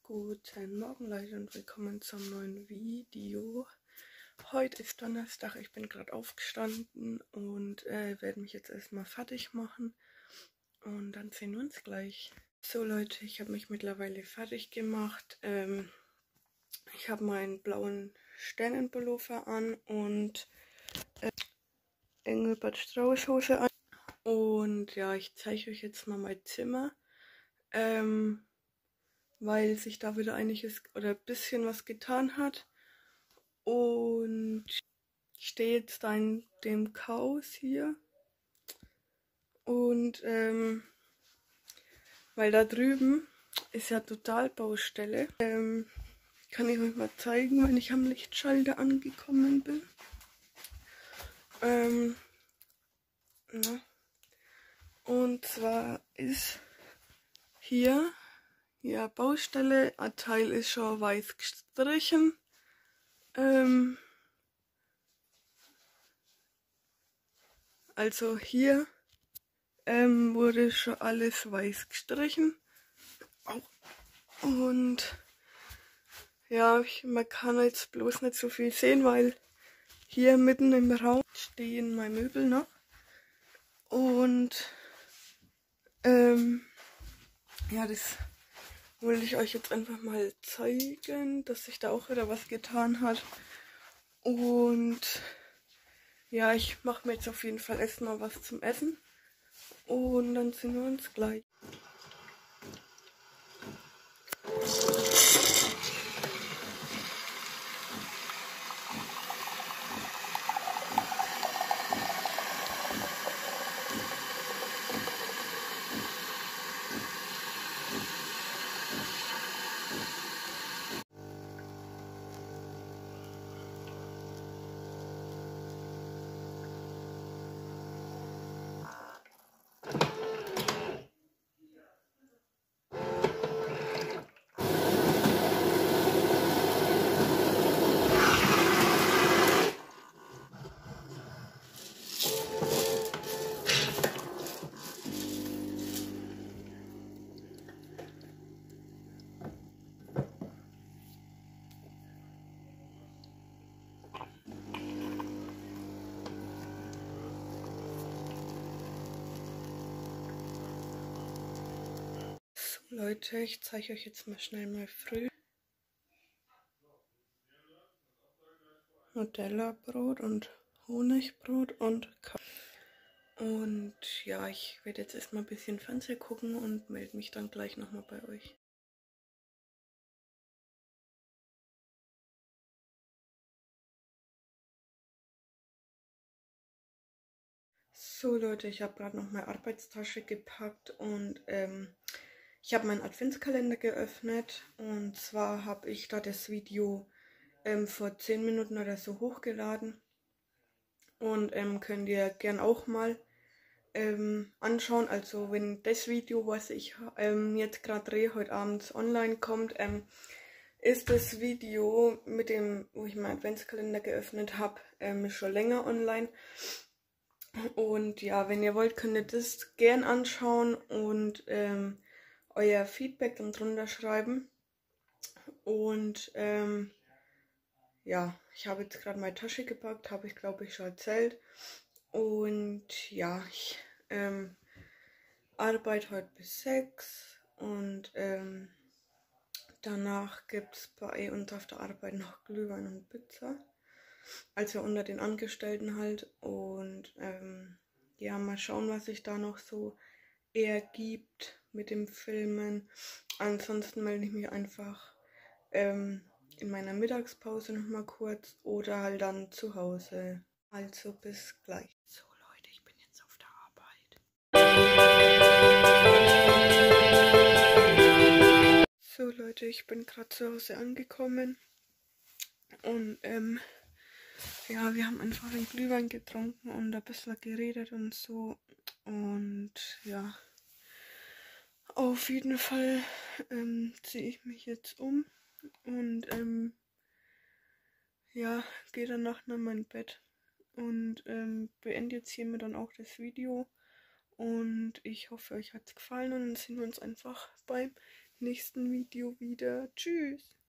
Guten Morgen Leute und willkommen zum neuen Video. Heute ist Donnerstag, ich bin gerade aufgestanden und werde mich jetzt erstmal fertig machen und dann sehen wir uns gleich. So Leute, ich habe mich mittlerweile fertig gemacht. Ich habe meinen blauen Sternenpullover an und Engelbert Strauß Hose an. Und ja, ich zeige euch jetzt mal mein Zimmer. Weil sich da wieder einiges oder ein bisschen was getan hat. Und ich stehe jetzt da in dem Chaos hier. Und weil da drüben ist ja total Baustelle. Kann ich euch mal zeigen, wenn ich am Lichtschalter angekommen bin. Und zwar ist hier ja, Baustelle, ein Teil ist schon weiß gestrichen. Also hier wurde schon alles weiß gestrichen. Und ja, man kann jetzt bloß nicht so viel sehen, weil hier mitten im Raum stehen meine Möbel noch. Und ja, das wollte ich euch jetzt einfach mal zeigen, dass sich da auch wieder was getan hat. Und ja, ich mache mir jetzt auf jeden Fall erstmal was zum Essen. Und dann sehen wir uns gleich. Leute, ich zeige euch jetzt mal schnell mal früh. Nutella-Brot und Honigbrot und Kaffee. Und ja, ich werde jetzt erstmal ein bisschen Fernsehen gucken und melde mich dann gleich nochmal bei euch. So Leute, ich habe gerade noch meine Arbeitstasche gepackt und ich habe meinen Adventskalender geöffnet. Und zwar habe ich da das Video vor 10 Minuten oder so hochgeladen. Und könnt ihr gern auch mal anschauen. Also wenn das Video, was ich jetzt gerade drehe, heute Abend online kommt, ist das Video mit dem, wo ich meinen Adventskalender geöffnet habe, schon länger online. Und ja, wenn ihr wollt, könnt ihr das gern anschauen und euer Feedback dann drunter schreiben. Und ja, ich habe jetzt gerade meine Tasche gepackt, habe ich glaube ich schon erzählt. Und ja, ich arbeite heute bis 6 und danach gibt es bei uns auf der Arbeit noch Glühwein und Pizza. Also unter den Angestellten halt. Und ja, mal schauen, was sich da noch so ergibt mit dem Filmen. Ansonsten melde ich mich einfach in meiner Mittagspause nochmal kurz oder halt dann zu Hause. Also bis gleich. So Leute, ich bin jetzt auf der Arbeit. So Leute, ich bin gerade zu Hause angekommen. Und ja, wir haben einfach den Glühwein getrunken und ein bisschen geredet und so. Und ja, auf jeden Fall ziehe ich mich jetzt um und ja, gehe danach in mein Bett und beende jetzt hiermit dann auch das Video. Und ich hoffe, euch hat es gefallen und dann sehen wir uns einfach beim nächsten Video wieder. Tschüss!